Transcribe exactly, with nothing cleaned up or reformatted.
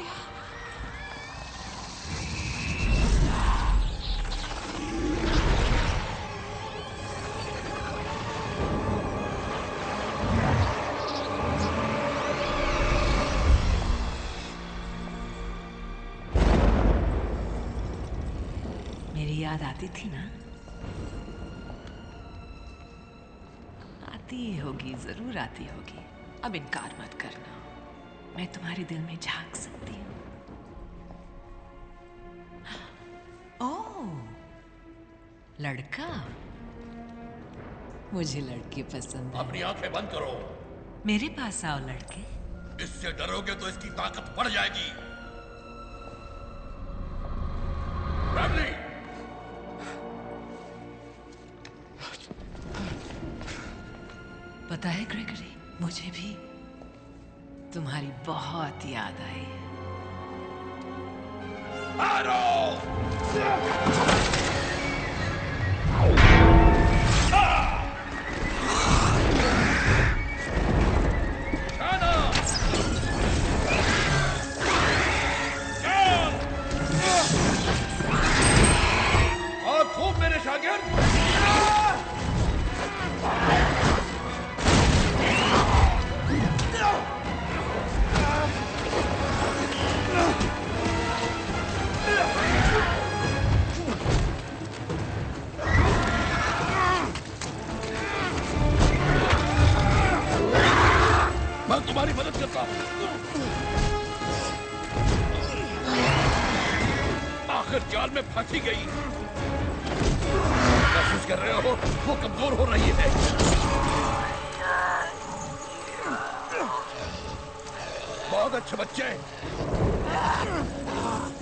मेरी याद आती थी ना? आती होगी, जरूर आती होगी। अब इनकार मत करना, मैं तुम्हारे दिल में झांक सकती हूँ। ओह, लड़का। मुझे लड़के पसंद है। अपनी आंखें बंद करो। मेरे पास आओ लड़के। इससे डरोगे तो इसकी ताकत बढ़ जाएगी। ब्रैडली! पता है ग्रेगरी, मुझे भी तुम्हारी बहुत याद आई। और खूब मेरे शागिर्द। मैं तुम्हारी मदद करता हूँ। आखिर जाल में फंसी गई। महसूस कर रहे हो वो कमजोर हो रही है। बहुत अच्छे बच्चे।